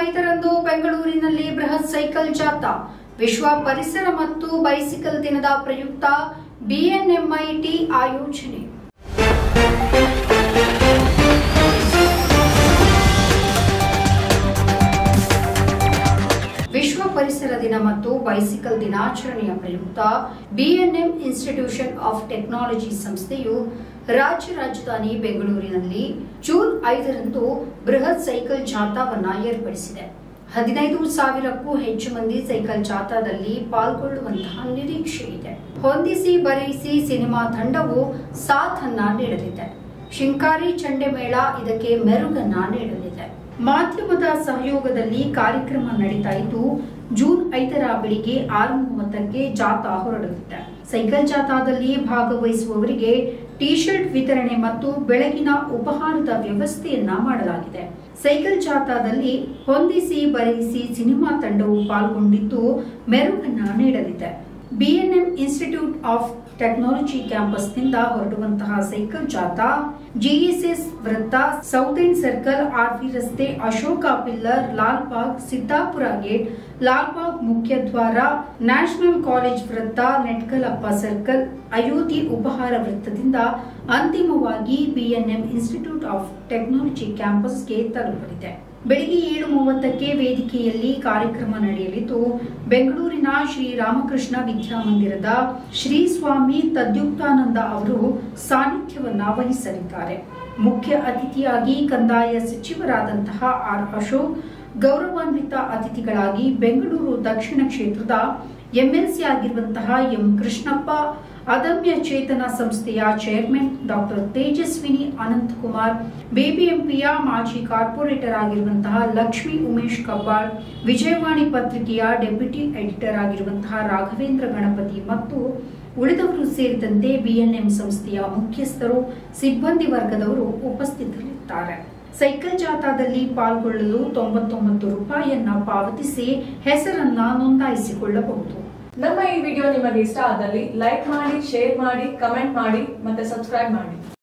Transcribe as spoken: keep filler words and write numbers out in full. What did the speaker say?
ಐದರಂದು ಬೆಂಗಳೂರಿನಲ್ಲಿ ಬೃಹತ್ ಸೈಕಲ್ ಜಾಥಾ. ವಿಶ್ವ ಪರಿಸರ ಮತ್ತು ಬೈಸಿಕಲ್ ದಿನದ ಪ್ರಯುಕ್ತ ಬಿಎನ್ಎಂಐಟಿ ಆಯೋಜನೆ. ವಿಶ್ವ ಪರಿಸರ ದಿನ ಮತ್ತು ಬೈಸಿಕಲ್ ದಿನಾಚರಣೆಯ ಪ್ರಯುಕ್ತ ಬಿಎನ್ಎಂ ಇನ್ಸ್ಟಿಟ್ಯೂಷನ್ ಆಫ್ ಟೆಕ್ನಾಲಜಿ ಸಂಸ್ಥೆಯು ರಾಜ್ಯ ರಾಜಧಾನಿ ಬೆಂಗಳೂರಿನಲ್ಲಿ ಜೂನ್ ಐದರಂದು ಬೃಹತ್ ಸೈಕಲ್ ಜಾಥಾವನ್ನು ಏರ್ಪಡಿಸಿದೆ. ಹದಿನೈದು ಸಾವಿರಕ್ಕೂ ಹೆಚ್ಚು ಮಂದಿ ಸೈಕಲ್ ಜಾಥಾದಲ್ಲಿ ಪಾಲ್ಗೊಳ್ಳುವಂತಹ ನಿರೀಕ್ಷೆ ಇದೆ. ಹೊಂದಿಸಿ ಬರೆಯಿಸಿ ಸಿನಿಮಾ ತಂಡವು ಸಾಥನ್ನ ನೀಡಲಿದೆ. ಶಿಂಕಾರಿ ಚಂಡೆಮೇಳ ಇದಕ್ಕೆ ಮೆರುಗನ್ನ ನೀಡಲಿದೆ. ಮಾಧ್ಯಮದ ಸಹಯೋಗದಲ್ಲಿ ಕಾರ್ಯಕ್ರಮ ನಡೀತಾ ಇದ್ದು ಜೂನ್ ಐದರ ಬೆಳಿಗ್ಗೆ ಆರು ಮೂವತ್ತಕ್ಕೆ ಜಾಥಾ ಹೊರಡಲಿದೆ. ಸೈಕಲ್ ಜಾಥಾದಲ್ಲಿ ಭಾಗವಹಿಸುವವರಿಗೆ ಟಿ ಶರ್ಟ್ ವಿತರಣೆ ಮತ್ತು ಬೆಳಗಿನ ಉಪಹಾರದ ವ್ಯವಸ್ಥೆಯನ್ನ ಮಾಡಲಾಗಿದೆ. ಸೈಕಲ್ ಜಾಥಾದಲ್ಲಿ ಹೊಂದಿಸಿ ಬರೆಯಿಸಿ ಸಿನಿಮಾ ತಂಡವು ಪಾಲ್ಗೊಂಡಿದ್ದು ಮೆರುಗನ್ನ ನೀಡಲಿದೆ. ಬಿಎನ್ಎಂ ಇನ್ಸ್ಟಿಟ್ಯೂಟ್ ಆಫ್ ಟೆಕ್ನಾಲಜಿ ಕ್ಯಾಂಪಸ್ನಿಂದ ಹೊರಡುವಂತಹ ಸೈಕಲ್ ಜಾಥಾ ಜಿಎಸ್ಎಸ್ ವೃತ್ತ, ಸೌತ್ ಎಂಡ್ ಸರ್ಕಲ್, ಆರ್ವಿ ರಸ್ತೆ, ಅಶೋಕ ಪಿಲ್ಲರ್, ಲಾಲ್ಬಾಗ್, ಸಿದ್ದಾಪುರ ಗೇಟ್, ಲಾಲ್ಬಾಗ್ ಮುಖ್ಯದ್ವಾರ, ನ್ಯಾಷನಲ್ ಕಾಲೇಜ್ ವೃತ್ತ, ನೆಟ್ಕಲಪ್ಪ ಸರ್ಕಲ್, ಅಯೋಧ್ಯೆ ಉಪಹಾರ ವೃತ್ತದಿಂದ ಅಂತಿಮವಾಗಿ ಬಿಎನ್ಎಂ ಇನ್ಸ್ಟಿಟ್ಯೂಟ್ ಆಫ್ ಟೆಕ್ನಾಲಜಿ ಕ್ಯಾಂಪಸ್ಗೆ ತಲುಪಲಿದೆ. ಬೆಳಿಗ್ಗೆ ಏಳು ಮೂವತ್ತಕ್ಕೆ ವೇದಿಕೆಯಲ್ಲಿ ಕಾರ್ಯಕ್ರಮ ನಡೆಯಲಿದ್ದು ಬೆಂಗಳೂರಿನ ಶ್ರೀರಾಮಕೃಷ್ಣ ವಿದ್ಯಾಮಂದಿರದ ಶ್ರೀ ಸ್ವಾಮಿ ತದ್ಯುಕ್ತಾನಂದ ಅವರು ಸಾನ್ನಿಧ್ಯವನ್ನ ವಹಿಸಲಿದ್ದಾರೆ. ಮುಖ್ಯ ಅತಿಥಿಯಾಗಿ ಕಂದಾಯ ಸಚಿವರಾದಂತಹ ಆರ್ ಅಶೋಕ್, ಗೌರವಾನ್ವಿತ ಅತಿಥಿಗಳಾಗಿ ಬೆಂಗಳೂರು ದಕ್ಷಿಣ ಕ್ಷೇತ್ರದ ಎಂಎಲ್ಸಿ ಆಗಿರುವಂತಹ ಎಂ ಕೃಷ್ಣಪ್ಪ, ಅದಮ್ಯ ಚೇತನ ಸಂಸ್ಥೆಯ ಚೇರ್ಮನ್ ಡಾಕ್ಟರ್ ತೇಜಸ್ವಿನಿ ಅನಂತಕುಮಾರ್, ಬಿಬಿಎಂಪಿಯ ಮಾಜಿ ಕಾರ್ಪೊರೇಟರ್ ಆಗಿರುವಂತಹ ಲಕ್ಷ್ಮೀ ಉಮೇಶ್ ಕಬ್ಬಾಳ್, ವಿಜಯವಾಣಿ ಪತ್ರಿಕೆಯ ಡೆಪ್ಯೂಟಿ ಎಡಿಟರ್ ಆಗಿರುವಂತಹ ರಾಘವೇಂದ್ರ ಗಣಪತಿ ಮತ್ತು ಉಳಿದವರು ಸೇರಿದಂತೆ ಬಿಎನ್ಎಂ ಸಂಸ್ಥೆಯ ಮುಖ್ಯಸ್ಥರು, ಸಿಬ್ಬಂದಿ ವರ್ಗದವರು ಉಪಸ್ಥಿತರಿರುತ್ತಾರೆ. ಸೈಕಲ್ ಜಾಥಾದಲ್ಲಿ ಪಾಲ್ಗೊಳ್ಳಲು ತೊಂಬತ್ತೊಂಬತ್ತು ರೂಪಾಯಿಯನ್ನ ಪಾವತಿಸಿ ಹೆಸರನ್ನ ನೋಂದಾಯಿಸಿಕೊಳ್ಳಬಹುದು. ನಮ್ಮ ಈ ವಿಡಿಯೋ ನಿಮಗೆ ಇಷ್ಟ ಆದಲ್ಲಿ ಲೈಕ್ ಮಾಡಿ, ಶೇರ್ ಮಾಡಿ, ಕಮೆಂಟ್ ಮಾಡಿ ಮತ್ತೆ ಸಬ್ಸ್ಕ್ರೈಬ್ ಮಾಡಿ.